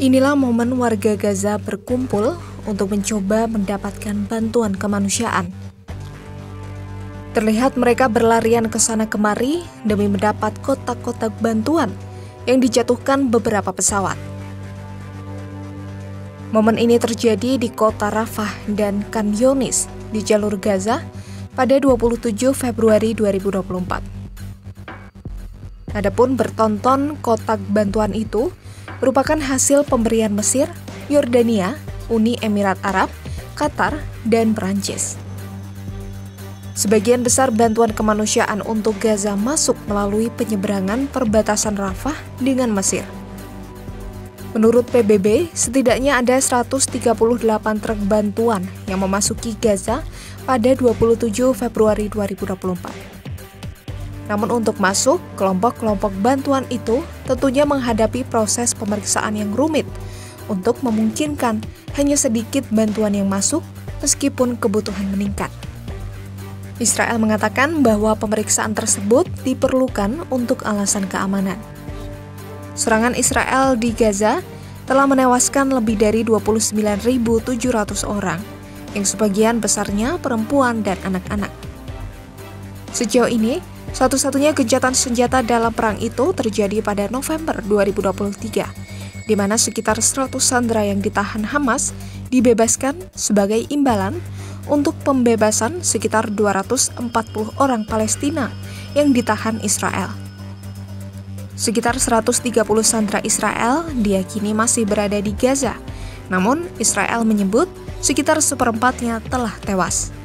Inilah momen warga Gaza berkumpul untuk mencoba mendapatkan bantuan kemanusiaan. Terlihat mereka berlarian ke sana kemari demi mendapat kotak-kotak bantuan yang dijatuhkan beberapa pesawat. Momen ini terjadi di kota Rafah dan Khan Younis di jalur Gaza pada 27 Februari 2024. Adapun bertonton kotak bantuan itu merupakan hasil pemberian Mesir, Yordania, Uni Emirat Arab, Qatar, dan Perancis. Sebagian besar bantuan kemanusiaan untuk Gaza masuk melalui penyeberangan perbatasan Rafah dengan Mesir. Menurut PBB, setidaknya ada 138 truk bantuan yang memasuki Gaza pada 27 Februari 2024. Namun untuk masuk, kelompok-kelompok bantuan itu tentunya menghadapi proses pemeriksaan yang rumit untuk memungkinkan hanya sedikit bantuan yang masuk meskipun kebutuhan meningkat. Israel mengatakan bahwa pemeriksaan tersebut diperlukan untuk alasan keamanan. Serangan Israel di Gaza telah menewaskan lebih dari 29.700 orang, yang sebagian besarnya perempuan dan anak-anak. Sejauh ini, satu-satunya gencatan senjata dalam perang itu terjadi pada November 2023, di mana sekitar 100 sandera yang ditahan Hamas dibebaskan sebagai imbalan untuk pembebasan sekitar 240 orang Palestina yang ditahan Israel. Sekitar 130 sandera Israel diyakini masih berada di Gaza, namun Israel menyebut sekitar seperempatnya telah tewas.